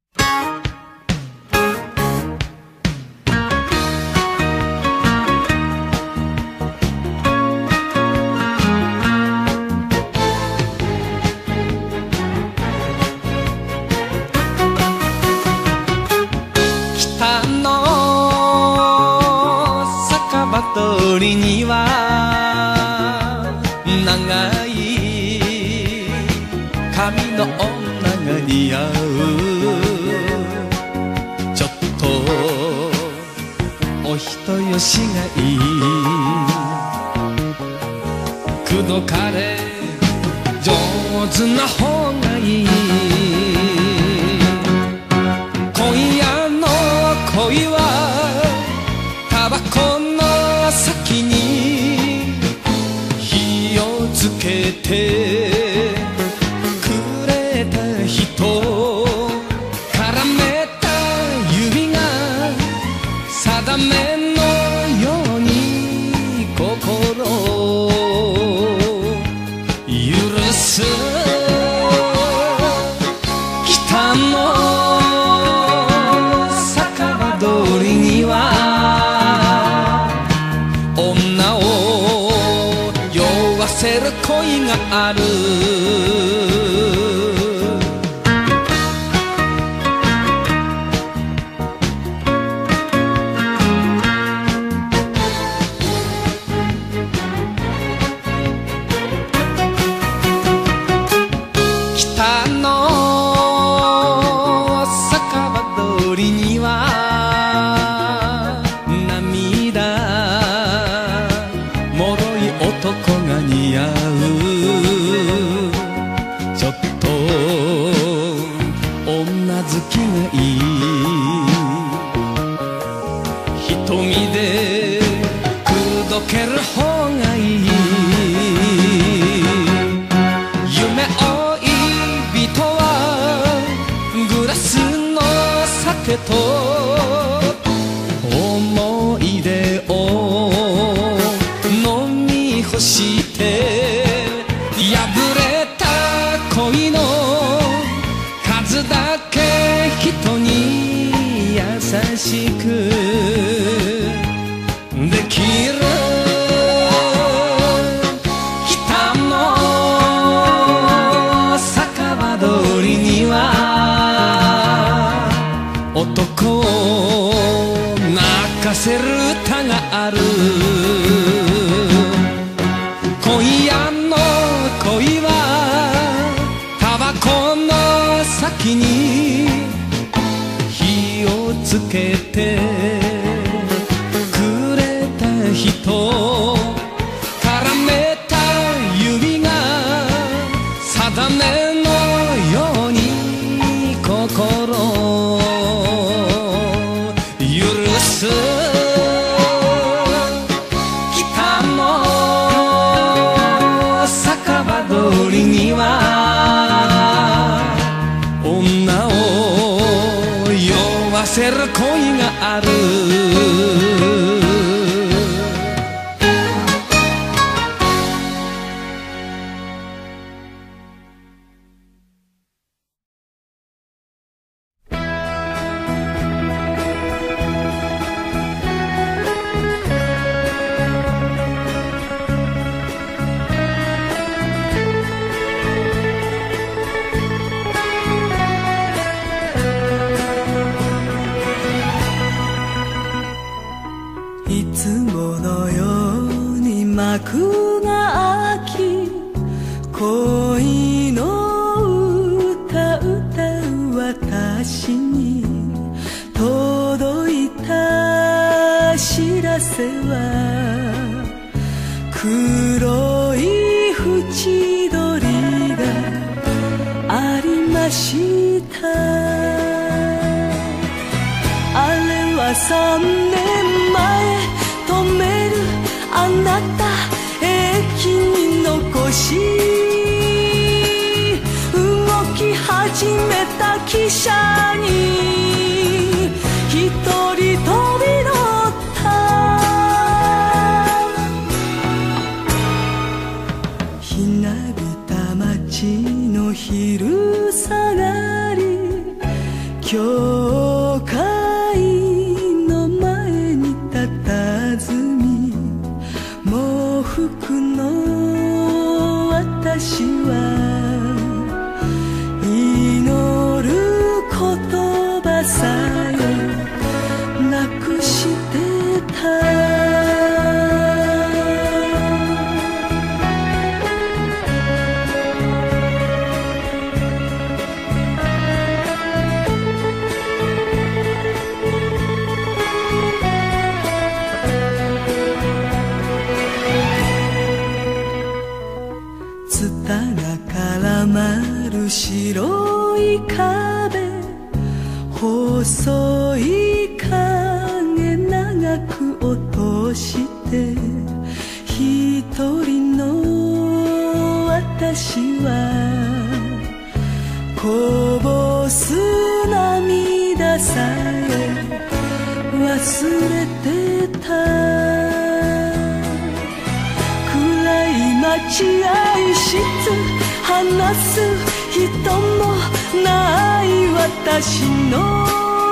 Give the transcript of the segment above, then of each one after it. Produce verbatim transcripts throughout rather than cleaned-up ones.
通りには長い髪の女が似合う。ちょっとお人よしがいい。口説かれ上手な方がいい。今夜の恋はタバコの先に火をつけてくれた人、絡めた指が定めのように心を許す。北の酒場通りには女を酔わせる恋がある。北の酒場通りには涙もろい男が似合う。ちょっと女好きがいい。瞳で口説ける方がいい。夢追い人はグラスの酒と思い出を飲み干して破れた恋の数だけ人に優しくできる。北の酒場通りには男を泣かせる歌がある。今夜の恋はタバコの先に火をつけてくれた人、絡めた指が定めのように心を許す。北の酒場通りには女を酔わせる恋がある。 いつものように幕が開き、恋の歌歌う私に届いた知らせは、黒い縁取りがありました。あれは三年前、止めるあなた駅に残し、動き始めた汽車に一人飛び乗った。ひなびた街の昼下がり、今教会の前に佇み喪服の私は祈る言葉さえなくしてた。ツタが絡まる白い壁、細い影長く落として一人の私はこぼす涙さえ忘れてた。待合室話す人もない私の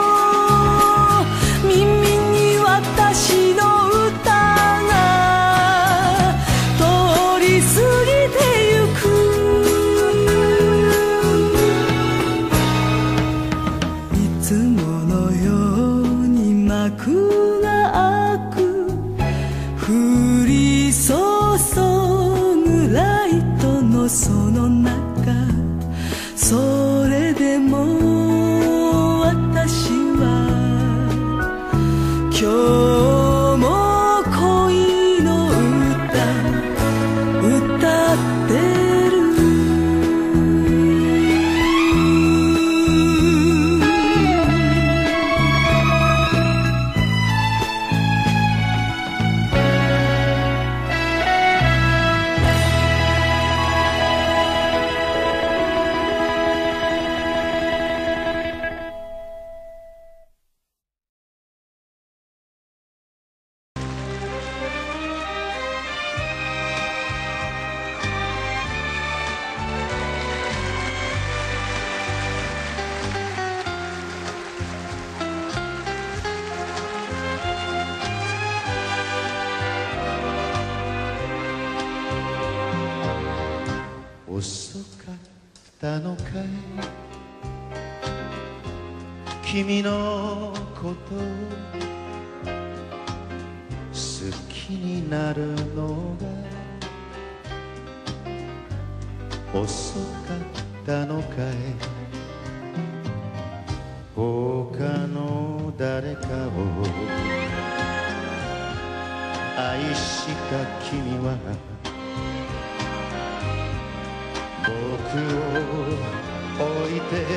耳に私の歌が通り過ぎてゆく。いつものように幕が開く、降り注ぐライトのその中、それでも私は今日も恋の歌歌ってる。 遅かったのかい、君のこと好きになるのが遅かったのかい、他の誰かを愛した君は僕を置いて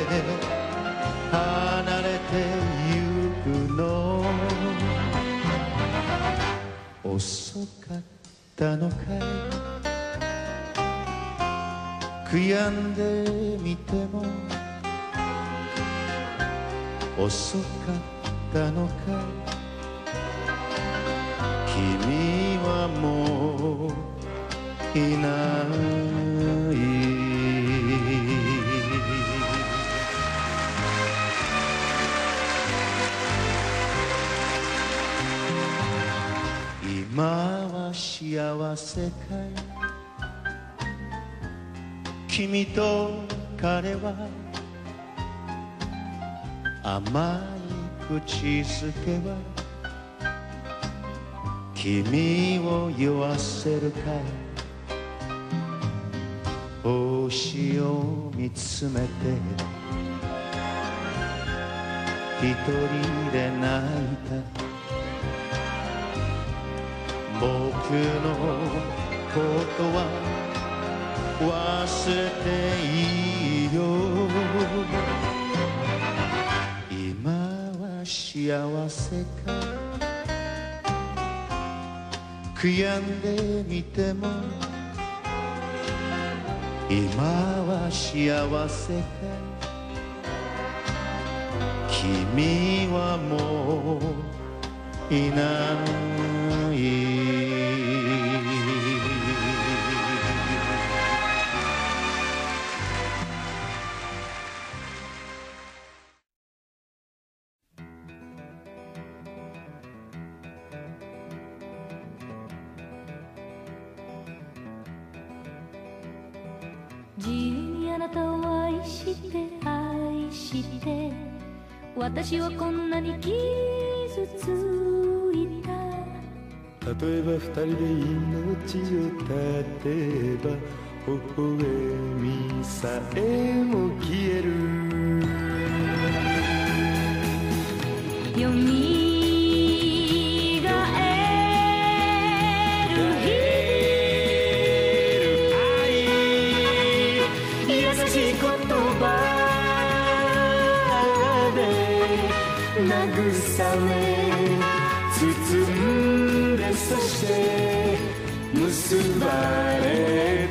離れてゆくの。遅かったのかい、悔やんでみても遅かったのかい、君はもういない。今は幸せかい、君と彼は甘い口づけは君を酔わせるかい、星を見つめて一人で泣いた。僕のことは忘れていいよ。今は幸せか、悔やんでみても今は幸せか、君はもういない。 自由にあなたを愛して愛して私はこんなに傷ついた。 例えば二人で命を絶てば微笑みさえも消える。 よみがえる日々、優しい言葉で慰め包んで、そして結ばれ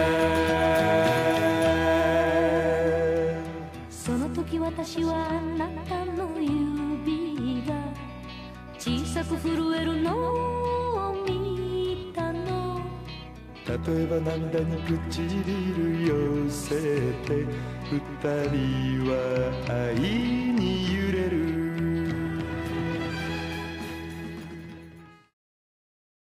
た。その時私はあなたの指が小さく震えるのを見たの。 例えば涙に唇寄せて二人は愛に